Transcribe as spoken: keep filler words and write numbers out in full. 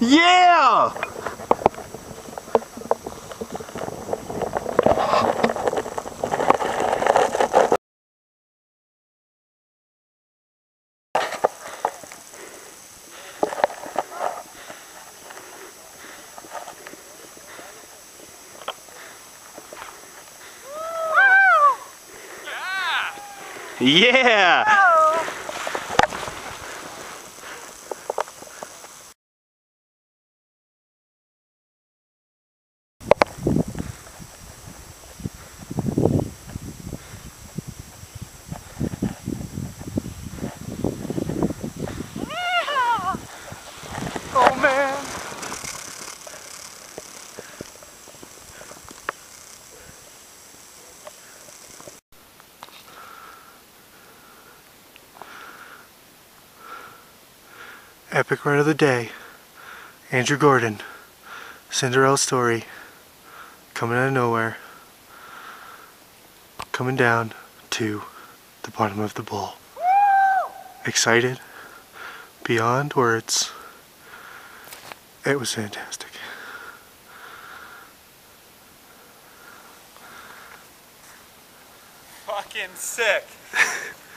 Yeah! Yeah! Oh man! Epic run of the day. Andrew Gordon. Cinderella story. Coming out of nowhere. Coming down to the bottom of the bowl. Excited beyond words. It was fantastic. Fucking sick.